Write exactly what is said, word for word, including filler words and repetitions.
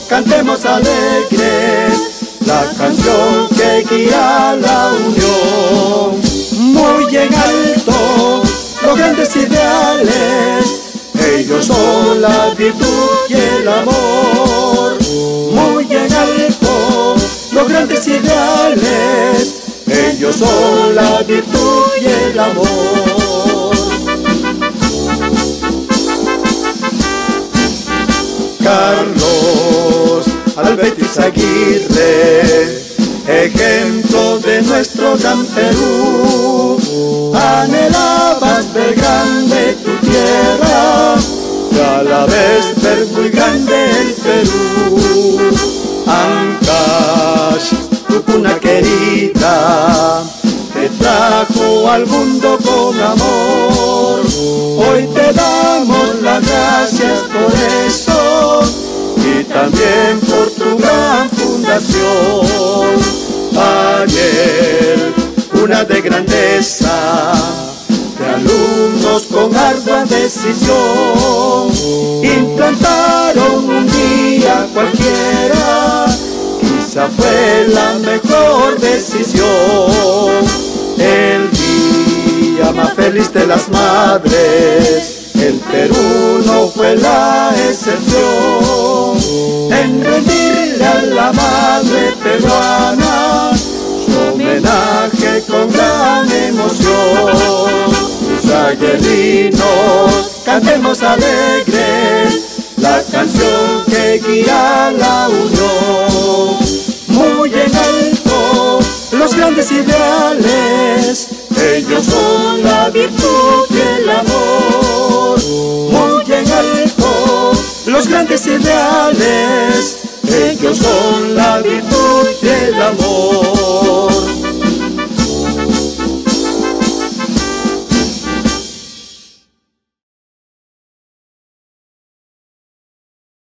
cantemos alegres la canción que guía la unión. Muy en alto los grandes ideales, ellos son la virtud y el amor. Muy en alto los grandes ideales, ellos son la virtud y el amor. Carlos Alberto Izaguirre, ejemplo de nuestro gran Perú. Anhelabas ver grande tu tierra y a la vez ver muy grande el Perú. Ancash, tu cuna querida, te trajo al mundo con amor. Hoy te damos las gracias por eso y también por tu gran fundación. Ayer, cuna de grandeza, de alumnos con ardua decisión, implantaron un día cualquiera, quizá fue la mejor decisión. El día más feliz de las madres, el Perú no fue la excepción. En rendirle a la madre peruana su homenaje con gran emoción. Izaguerinos, cantemos alegres la canción que guía la unión. Muy en alto los grandes ideales, ellos son la virtud y el amor. Muy en alto los grandes ideales, ellos son la virtud y el amor.